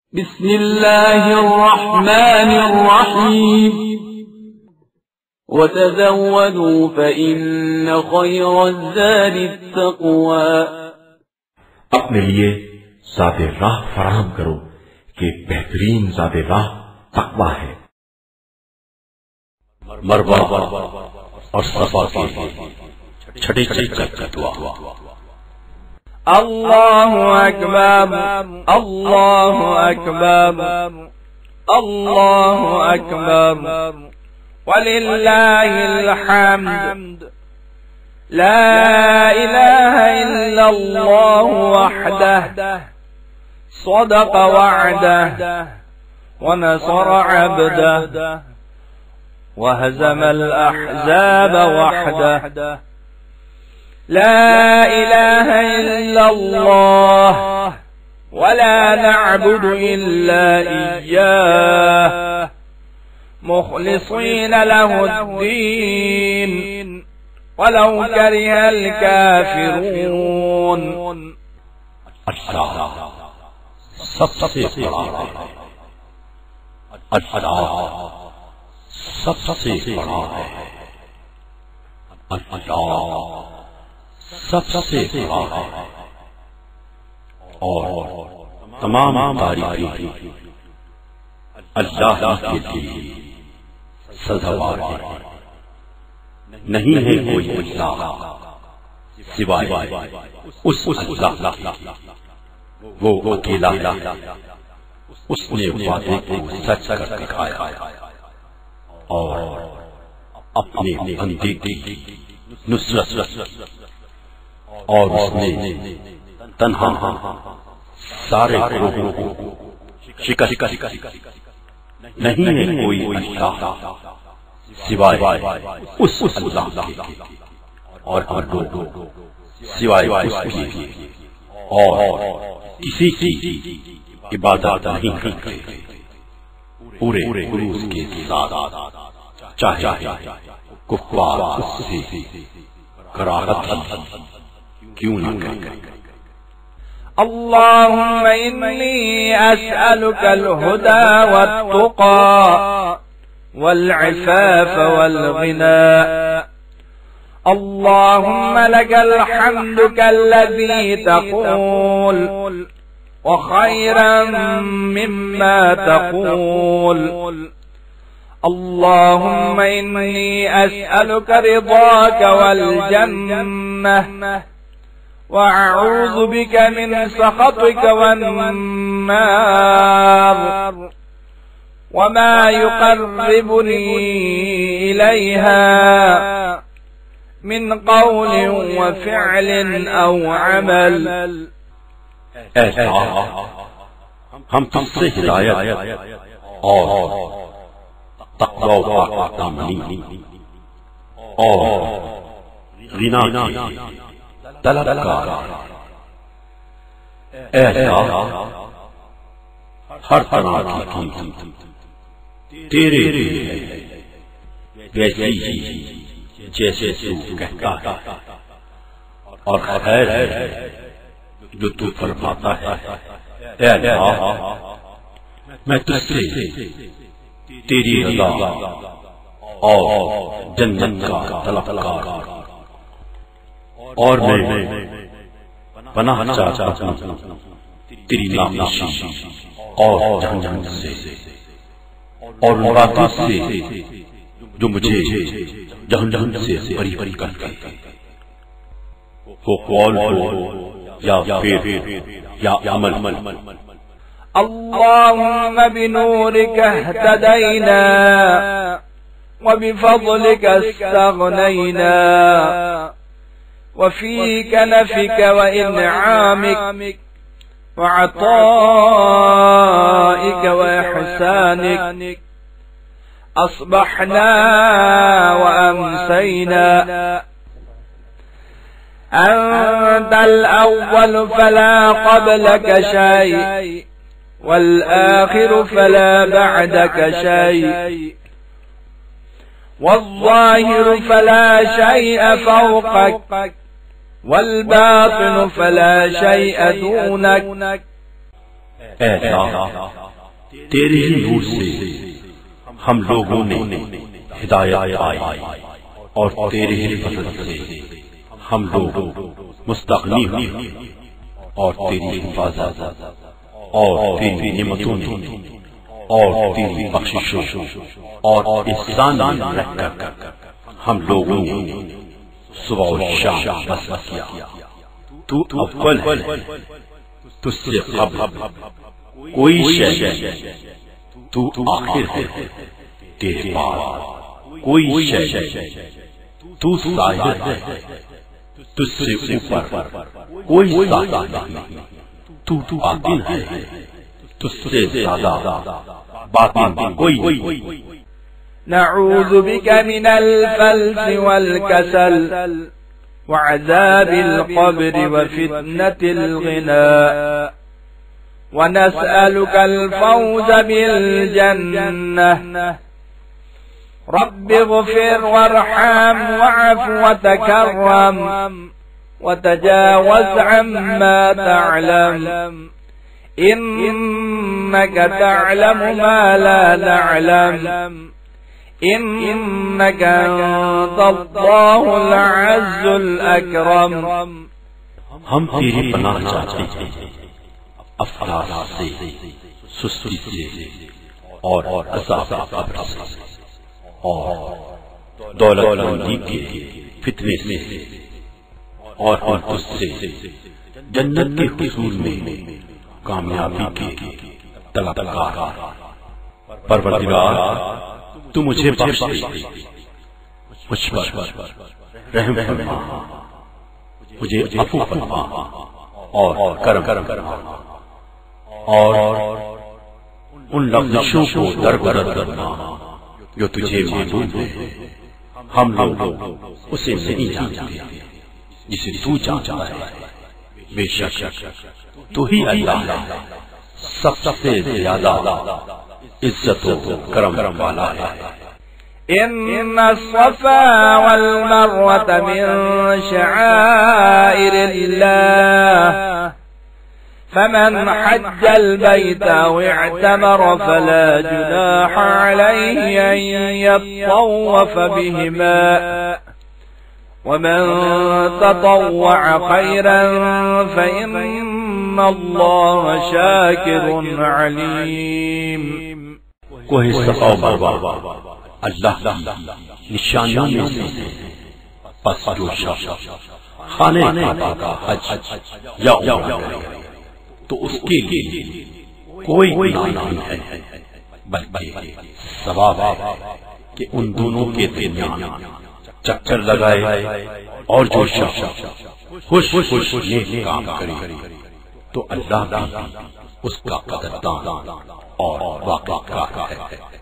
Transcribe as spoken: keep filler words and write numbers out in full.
بسم الله الرحمن الرحيم وتزودوا فإن خير الزاد التقوى اپنے لیے ذات راہ فراہم کرو کہ بہترین ذات راہ تقویٰ ہے. مروا اور صفا کی چھٹی چھٹی دعا. اللہ اکبر اللہ اکبر اللہ اکبر وللہ الحمد لا الہ الا اللہ وحدہ صدق وعدہ ونصر عبدہ وهزم الأحزاب وحده. لا إله إلا الله ولا نعبد إلا إياه مخلصين له الدين ولو كره الكافرون. اللہ سب سے بڑا ہے. اللہ سب سے بڑا ہے. اللہ سب سے بڑا ہے اور تمام تعریفیں اللہ کے لیے سزاوار ہے. نہیں ہے کوئی اللہ سوائے اس اللہ کے. وہ اکیلا اس نے وعدے کو سچ کر دکھایا اور اپنے بندے کی نصرت اور اس نے تنہا سارے گروہوں کو شکست. نہیں ہے کوئی اللہ سوائے اس اللہ کے اور ہر لوگ سوائے اس کے اور کسی کی عبادت نہیں کرتے. پورے عروج کے ساتھ چاہے کفار اس سے کراہت کیوں نہ کریں. اللهم إني أسألك الهدى والتقى والعفاف والغنى. اللهم لك الحمد كالذي تقول وخيرا مما تقول. اللهم إني أسألك رضاك والجنة وأعوذ بك من سخطك والنار وما يقربني إليها من قول وفعل أو عمل. ہم تم سے ہدایت اور تقوی و پاکدامنی اور غنا کی طلب کا اے اللہ ہر طرح کی قیمت تیرے لیے ویسی جیسے تو کہتا ہے اور خیر ہے جو تو فرماتا ہے. اے اللہ میں تجھ سے تیری رضا اور جنت کا طلبگار اور میں پناہ چاہتا ہوں تیری نافرمانی اور جہنم سے اور ان باتوں سے جو مجھے جہنم سے بری بری کرتے. وہ قول ہو یا پھر یا عمل. اللهم بنورك اهتدينا وبفضلك استغنينا وفي كنفك وإنعامك وعطائك وإحسانك أصبحنا وأمسينا. أنت الأول فلا قبلك شيء والآخر فلا بعدك شيء والظاهر فلا شيء فوقك والباطن فلا شيء دونك اے اللہ تیرے ہی نور سے ہم لوگوں نے ہدایت پائی اور تیرے ہی فضل سے ہم لوگ مستغنی ہوئے اور تیری حفاظت اور تیری نعمتوں نے اور تیری بخششوں اور احسان میں رہ کر ہم لوگوں نے صبح و شام بس کیا. تو اول ہے، تجھ سے قبل کوئی شے، تو آخر ہے، تیرے بعد کوئی شے، تو ظاہر ہے، تجھ سے اوپر کوئی ظاہر نہیں، تو باطن ہے، تجھ سے زیادہ باطن کوئی. نعوذ بك من الفلس والكسل وعذاب القبر وفتنة الغناء، ونسألك الفوز بالجنة. رب اغفر وارحم وعف وتكرم وتجاوز عما تعلم، إنك تعلم ما لا نعلم، إنك أنت الله العز الأكرم. ہم تیری پناہ چاہتے ہیں افلاس سے، سستی سے اور عذاب قبر سے اور دولت مندی کے فتنے سے اور ہم تجھ سے جنت کے حصول میں کامیابی کے طلبگار. پروردگار تو مجھے بخش دے، مجھ پر رحم فرما، مجھے عفو فرما اور کرم کرما اور ان لفظوں کو درگزر کرنا جو تجھے معلوم ہے. ہم لوگ اسے نہیں جانتے جسے تو جانتا ہے. بے شک تو ہی اللہ ہے، سب سے زیادہ عزت و کرم والا ہے. إن الصفا والمروة من شعائر الله، فمن حج البيت أو اعتمر فلا جناح عليه أن يطوف بهما، ومن تطوع خيرا فإن الله شاكر عليم. کوہ صفا و مروہ اللہ کی نشانیوں میں سے پس جو شخص خانہ کعبہ کا حج یا عمرہ کرے تو اس کے لیے کوئی گناہ نہیں ہے، بلکہ ثواب ہے کہ ان دونوں کے درمیان چکر لگائے. اور جو شخص خوش خوش نیک کام کرے تو اللہ بھی اس کا قدردان اور واقعہ ہے.